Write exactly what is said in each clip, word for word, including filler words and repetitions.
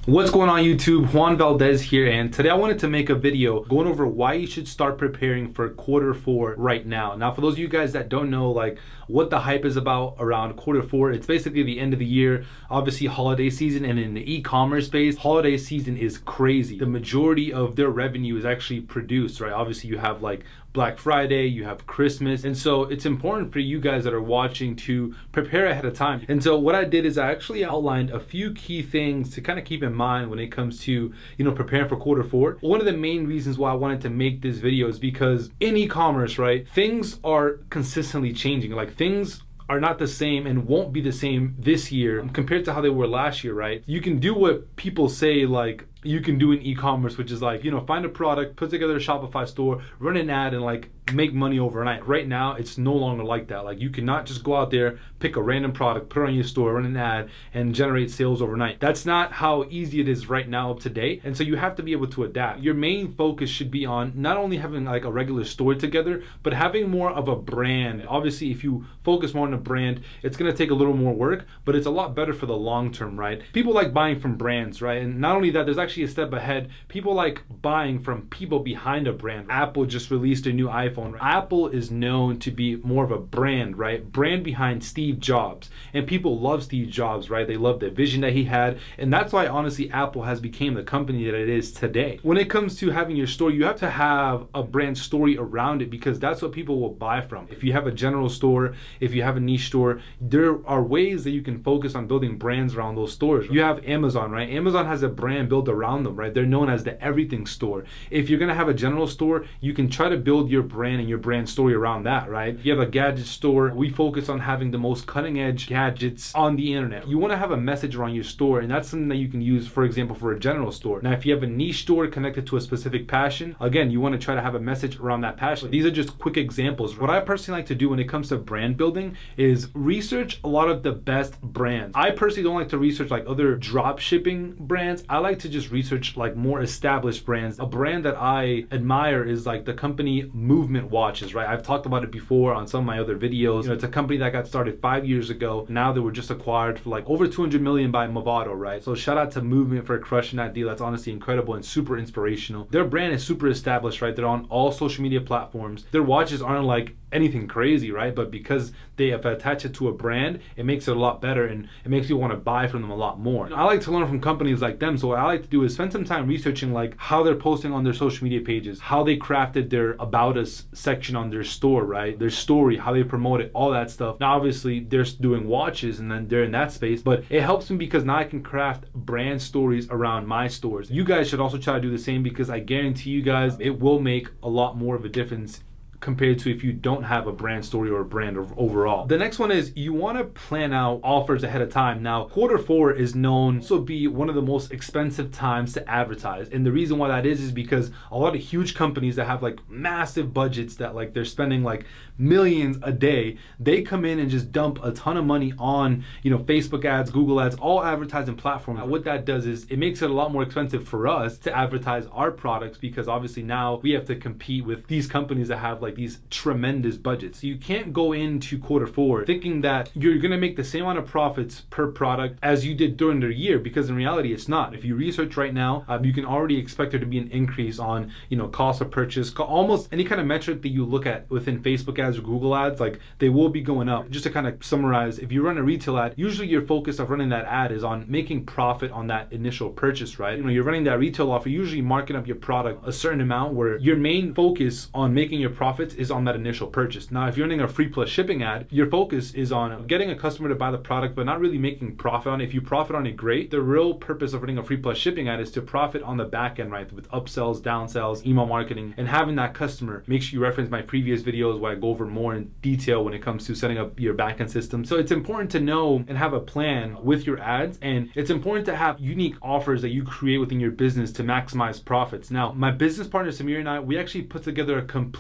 What's going on YouTube? Juan Valdez here, and today I wanted to make a video going over why you should start preparing for quarter four right now. Now, for those of you guys that don't know like what the hype is about around quarter four, it's basically the end of the year, obviously holiday season, and in the e-commerce space, holiday season is crazy. The majority of their revenue is actually produced, right? Obviously you have like Black Friday, you have Christmas, and so it's important for you guys that are watching to prepare ahead of time. And so what I did is I actually outlined a few key things to kind of keep in mind when it comes to, you know, preparing for quarter four. One of the main reasons why I wanted to make this video is because in e-commerce, right, things are consistently changing. Like things are not the same and won't be the same this year compared to how they were last year, right? You can do what people say like you can do in e-commerce, which is like, you know, find a product, put together a Shopify store, run an ad, and like make money overnight. Right now, it's no longer like that. Like you cannot just go out there, pick a random product, put it on your store, run an ad, and generate sales overnight. That's not how easy it is right now today. And so you have to be able to adapt. Your main focus should be on not only having like a regular store together, but having more of a brand. Obviously, if you focus more on a brand, it's gonna take a little more work, but it's a lot better for the long term, right? People like buying from brands, right? And not only that, there's actually a step ahead. People like buying from people behind a brand. Apple just released a new iPhone. Apple is known to be more of a brand, right? Brand behind Steve Jobs. And people love Steve Jobs, right? They love the vision that he had. And that's why honestly Apple has become the company that it is today. When it comes to having your store, you have to have a brand story around it because that's what people will buy from. If you have a general store, if you have a niche store, there are ways that you can focus on building brands around those stores. You have Amazon, right? Amazon has a brand built around them, right? They're known as the everything store. If you're gonna have a general store, you can try to build your brand and your brand story around that, right? If you have a gadget store, we focus on having the most cutting edge gadgets on the internet. You wanna have a message around your store, and that's something that you can use, for example, for a general store. Now, if you have a niche store connected to a specific passion, again, you wanna try to have a message around that passion. These are just quick examples. What I personally like to do when it comes to brand building is research a lot of the best brands. I personally don't like to research like other drop shipping brands. I like to just research like more established brands. A brand that I admire is like the company Movement Watches, right? I've talked about it before on some of my other videos. You know, it's a company that got started five years ago. Now they were just acquired for like over two hundred million by Movado, right? So shout out to Movement for crushing that deal. That's honestly incredible and super inspirational. Their brand is super established, right? They're on all social media platforms. Their watches aren't like anything crazy, right? But because they have attached it to a brand, it makes it a lot better and it makes you want to buy from them a lot more. I like to learn from companies like them. So what I like to do is spend some time researching like how they're posting on their social media pages, how they crafted their About Us section on their store, right? Their story, how they promote it, all that stuff. Now, obviously they're doing watches and then they're in that space, but it helps me because now I can craft brand stories around my stores. You guys should also try to do the same because I guarantee you guys it will make a lot more of a difference compared to if you don't have a brand story or a brand overall. The next one is you want to plan out offers ahead of time. Now, quarter four is known to be one of the most expensive times to advertise. And the reason why that is is because a lot of huge companies that have like massive budgets that like they're spending like millions a day, they come in and just dump a ton of money on, you know, Facebook ads, Google ads, all advertising platforms. Now, what that does is it makes it a lot more expensive for us to advertise our products because obviously now we have to compete with these companies that have like these tremendous budgets. So you can't go into quarter four thinking that you're gonna make the same amount of profits per product as you did during the year, because in reality it's not. If you research right now, um, you can already expect there to be an increase on, you know, cost of purchase, almost any kind of metric that you look at within Facebook ads or Google ads, like they will be going up. Just to kind of summarize, if you run a retail ad, usually your focus of running that ad is on making profit on that initial purchase, right? You know, you're running that retail offer, usually marking up your product a certain amount where your main focus on making your profits is on that initial purchase. Now, if you're running a free plus shipping ad, your focus is on getting a customer to buy the product, but not really making profit on it. If you profit on it, great. The real purpose of running a free plus shipping ad is to profit on the back end, right? With upsells, downsells, email marketing, and having that customer. Make sure you reference my previous videos where I go over more in detail when it comes to setting up your back end system. So it's important to know and have a plan with your ads, and it's important to have unique offers that you create within your business to maximize profits. Now, my business partner Samir and I, we actually put together a completely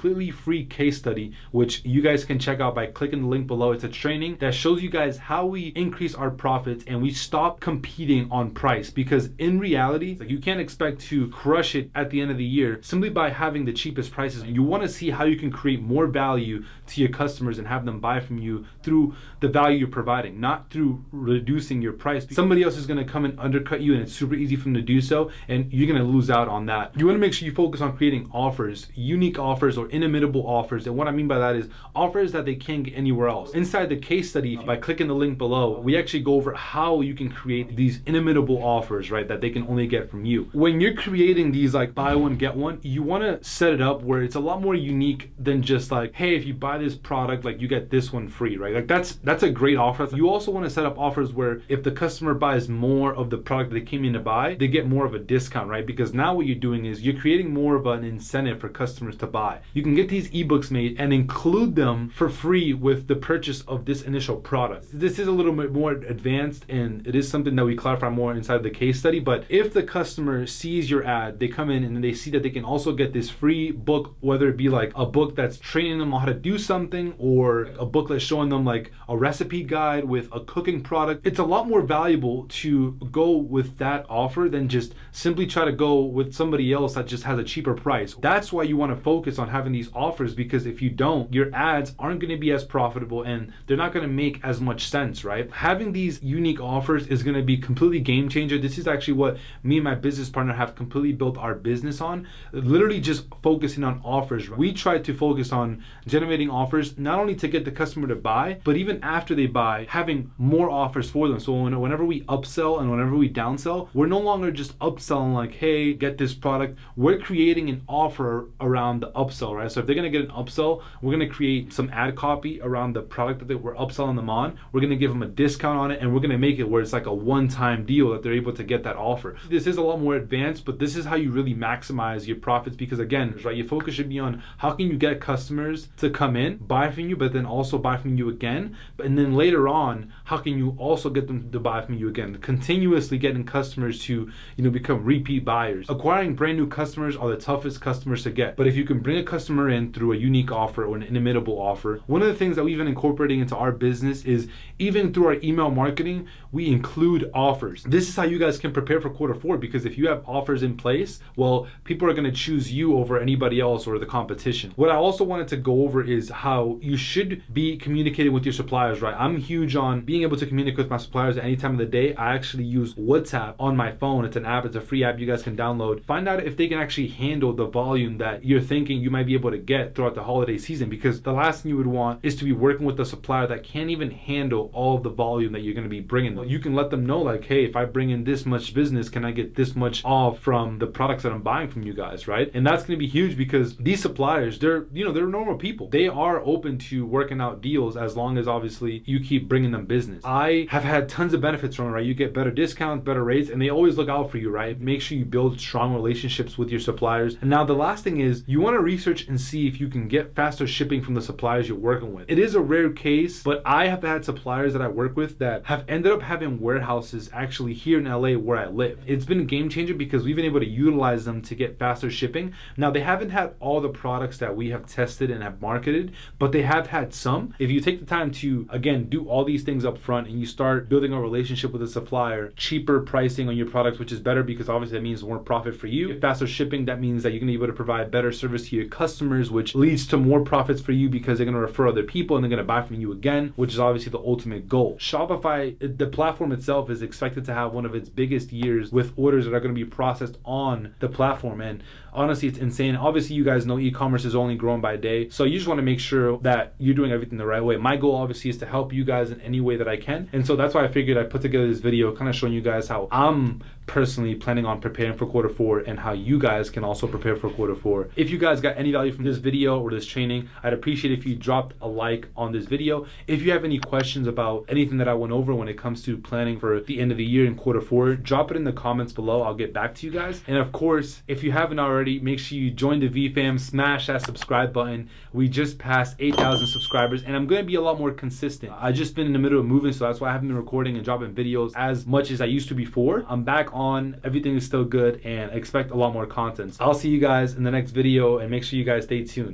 free case study, which you guys can check out by clicking the link below. It's a training that shows you guys how we increase our profits and we stop competing on price, because in reality, like, you can't expect to crush it at the end of the year simply by having the cheapest prices. You want to see how you can create more value to your customers and have them buy from you through the value you're providing, not through reducing your price. Somebody else is going to come and undercut you, and it's super easy for them to do so, and you're going to lose out on that. You want to make sure you focus on creating offers, unique offers or inimitable offers. And what I mean by that is offers that they can't get anywhere else. Inside the case study, by clicking the link below, we actually go over how you can create these inimitable offers, right, that they can only get from you. When you're creating these like buy one get one, you want to set it up where it's a lot more unique than just like, hey, if you buy this product, like you get this one free, right? Like that's that's a great offer. You also want to set up offers where if the customer buys more of the product they came in to buy, they get more of a discount, right? Because now what you're doing is you're creating more of an incentive for customers to buy. You can get these ebooks made and include them for free with the purchase of this initial product. This is a little bit more advanced, and it is something that we clarify more inside the case study. But if the customer sees your ad, they come in and they see that they can also get this free book, whether it be like a book that's training them on how to do something, or a book that's showing them like a recipe guide with a cooking product, it's a lot more valuable to go with that offer than just simply try to go with somebody else that just has a cheaper price. That's why you want to focus on having these offers, because if you don't, your ads aren't going to be as profitable and they're not going to make as much sense, right? Having these unique offers is going to be completely game changer. This is actually what me and my business partner have completely built our business on, literally just focusing on offers. We try to focus on generating offers not only to get the customer to buy, but even after they buy, having more offers for them. So whenever we upsell and whenever we downsell, we're no longer just upselling like, hey, get this product. We're creating an offer around the upsell, right? So if they're gonna get an upsell, we're gonna create some ad copy around the product that we're upselling them on. We're gonna give them a discount on it, and we're gonna make it where it's like a one-time deal that they're able to get that offer. This is a lot more advanced, but this is how you really maximize your profits, because again, right, your focus should be on how can you get customers to come in, buy from you, but then also buy from you again. And then later on, how can you also get them to buy from you again? Continuously getting customers to, you know, become repeat buyers. Acquiring brand new customers are the toughest customers to get. But if you can bring a customer in through a unique offer or an inimitable offer, one of the things that we've been incorporating into our business is even through our email marketing, we include offers. This is how you guys can prepare for quarter four, because if you have offers in place, well, people are going to choose you over anybody else or the competition. What I also wanted to go over is how you should be communicating with your suppliers, right? I'm huge on being able to communicate with my suppliers at any time of the day. I actually use WhatsApp on my phone. It's an app, it's a free app you guys can download. Find out if they can actually handle the volume that you're thinking you might be able to get throughout the holiday season, because the last thing you would want is to be working with a supplier that can't even handle all of the volume that you're going to be bringing them. You can let them know like, hey, if I bring in this much business, can I get this much off from the products that I'm buying from you guys, right? And that's going to be huge, because these suppliers, they're, you know, they're normal people. They are open to working out deals as long as obviously you keep bringing them business. I have had tons of benefits from it, right? You get better discounts, better rates, and they always look out for you, right? Make sure you build strong relationships with your suppliers. And now the last thing is you want to research and see if you can get faster shipping from the suppliers you're working with. It is a rare case, but I have had suppliers that I work with that have ended up having warehouses actually here in L A where I live. It's been a game changer because we've been able to utilize them to get faster shipping. Now, they haven't had all the products that we have tested and have marketed, but they have had some. If you take the time to, again, do all these things up front and you start building a relationship with a supplier, cheaper pricing on your products, which is better because obviously that means more profit for you. Faster shipping, that means that you're gonna be able to provide better service to your customers, which leads to more profits for you because they're gonna refer other people and they're gonna buy from you again, which is obviously the ultimate goal. Shopify, the platform itself, is expected to have one of its biggest years with orders that are gonna be processed on the platform. And honestly, it's insane. Obviously, you guys know e-commerce is only growing by day. So you just wanna make sure that you're doing everything the right way. My goal obviously is to help you guys in any way that I can. And so that's why I figured I'd put together this video kind of showing you guys how I'm personally planning on preparing for quarter four and how you guys can also prepare for quarter four. If you guys got any value from this video or this training, I'd appreciate if you dropped a like on this video. If you have any questions about anything that I went over when it comes to planning for the end of the year in quarter four, drop it in the comments below. I'll get back to you guys. And of course, if you haven't already, make sure you join the V fam, smash that subscribe button. We just passed eight thousand subscribers and I'm gonna be a lot more consistent. I've just been in the middle of moving, so that's why I haven't been recording and dropping videos as much as I used to before. I'm back on, everything is still good, and expect a lot more content. I'll see you guys in the next video and make sure you guys stay tuned.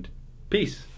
Peace.